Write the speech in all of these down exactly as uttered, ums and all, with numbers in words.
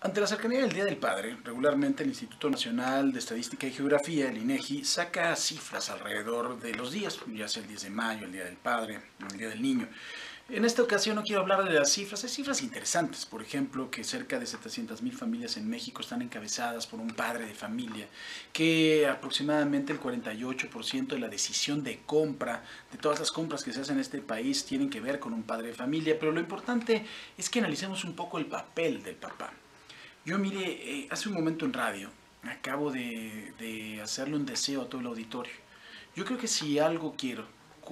Ante la cercanía del Día del Padre, regularmente el Instituto Nacional de Estadística y Geografía, el INEGI, saca cifras alrededor de los días, ya sea el diez de mayo, el Día del Padre, el Día del Niño. En esta ocasión no quiero hablar de las cifras, hay cifras interesantes, por ejemplo, que cerca de setecientas mil familias en México están encabezadas por un padre de familia, que aproximadamente el cuarenta y ocho por ciento de la decisión de compra, de todas las compras que se hacen en este país, tienen que ver con un padre de familia, pero lo importante es que analicemos un poco el papel del papá. Yo mire, eh, hace un momento en radio acabo de, de hacerle un deseo a todo el auditorio. Yo creo que si algo quiero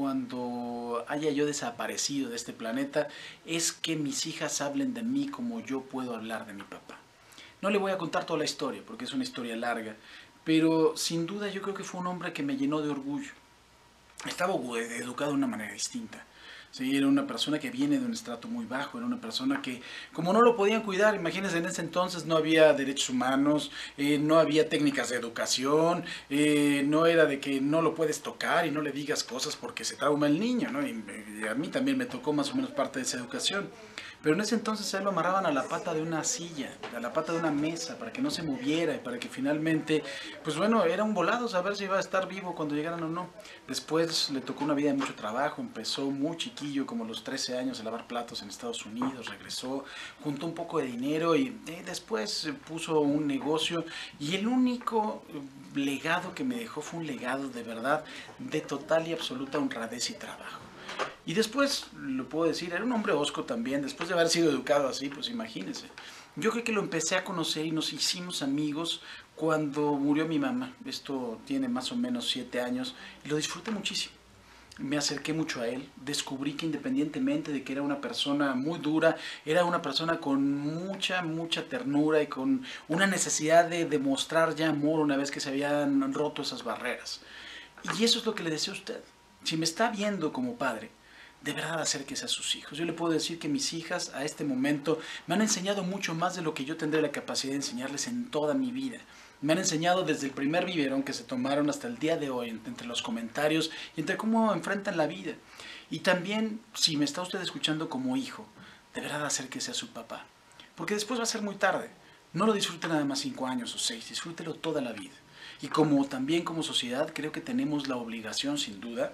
cuando haya yo desaparecido de este planeta es que mis hijas hablen de mí como yo puedo hablar de mi papá. No le voy a contar toda la historia porque es una historia larga, pero sin duda yo creo que fue un hombre que me llenó de orgullo. Estaba educado de una manera distinta. Sí, era una persona que viene de un estrato muy bajo, era una persona que, como no lo podían cuidar, imagínense, en ese entonces no había derechos humanos, eh, no había técnicas de educación, eh, no era de que no lo puedes tocar y no le digas cosas porque se trauma el niño, ¿no? Y, y a mí también me tocó más o menos parte de esa educación. Pero en ese entonces a él lo amarraban a la pata de una silla, a la pata de una mesa, para que no se moviera y para que finalmente, pues bueno, era un volado saber si iba a estar vivo cuando llegaran o no. Después le tocó una vida de mucho trabajo, empezó muy chiquillo, como a los trece años, a lavar platos en Estados Unidos, regresó, juntó un poco de dinero y eh, después puso un negocio y el único legado que me dejó fue un legado de verdad de total y absoluta honradez y trabajo. Y después, lo puedo decir, era un hombre hosco también, después de haber sido educado así, pues imagínense. Yo creo que lo empecé a conocer y nos hicimos amigos cuando murió mi mamá. Esto tiene más o menos siete años y lo disfruté muchísimo. Me acerqué mucho a él, descubrí que independientemente de que era una persona muy dura, era una persona con mucha, mucha ternura y con una necesidad de demostrar ya amor una vez que se habían roto esas barreras. Y eso es lo que le deseo a usted. Si me está viendo como padre, de verdad acérquese a sus hijos. Yo le puedo decir que mis hijas a este momento me han enseñado mucho más de lo que yo tendré la capacidad de enseñarles en toda mi vida. Me han enseñado desde el primer biberón que se tomaron hasta el día de hoy, entre los comentarios y entre cómo enfrentan la vida. Y también, si me está usted escuchando como hijo, de verdad acérquese a su papá. Porque después va a ser muy tarde. No lo disfrute nada más cinco años o seis, disfrútelo toda la vida. Y como también como sociedad creo que tenemos la obligación, sin duda,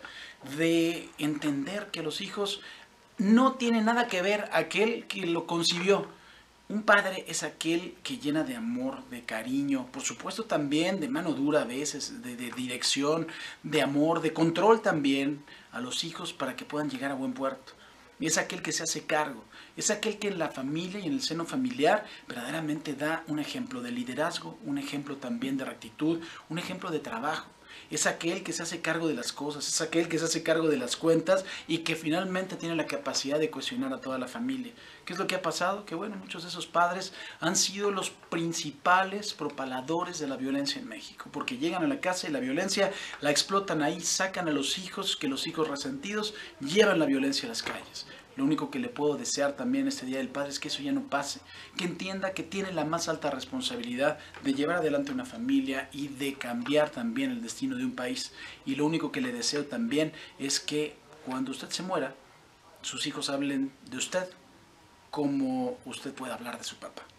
de entender que los hijos no tienen nada que ver aquel que lo concibió. Un padre es aquel que llena de amor, de cariño, por supuesto también de mano dura a veces, de, de dirección, de amor, de control también a los hijos para que puedan llegar a buen puerto. Y es aquel que se hace cargo, es aquel que en la familia y en el seno familiar verdaderamente da un ejemplo de liderazgo, un ejemplo también de rectitud, un ejemplo de trabajo. Es aquel que se hace cargo de las cosas, es aquel que se hace cargo de las cuentas y que finalmente tiene la capacidad de cohesionar a toda la familia. ¿Qué es lo que ha pasado? Que bueno, muchos de esos padres han sido los principales propaladores de la violencia en México, porque llegan a la casa y la violencia la explotan ahí, sacan a los hijos, que los hijos resentidos llevan la violencia a las calles. Lo único que le puedo desear también este Día del Padre es que eso ya no pase, que entienda que tiene la más alta responsabilidad de llevar adelante una familia y de cambiar también el destino de un país. Y lo único que le deseo también es que cuando usted se muera, sus hijos hablen de usted como usted puede hablar de su papá.